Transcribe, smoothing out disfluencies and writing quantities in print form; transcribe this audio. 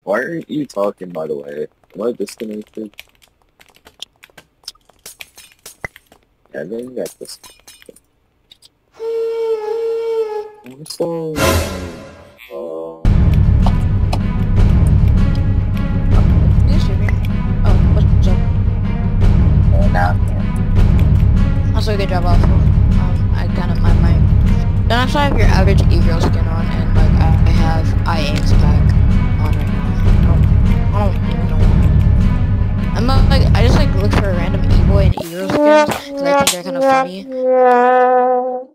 Why aren't you talking, by the way? Am I disconnected? Yeah, then you got this. I'm so... You streaming? Oh, what's up? Now, Also, good job off. I kind of my don't actually have your average e-girl skin on, and like I have IA's pack on right now. I don't even know why. I'm not like I just like look for random e-boy and e-girl skins because I think they're kind of funny.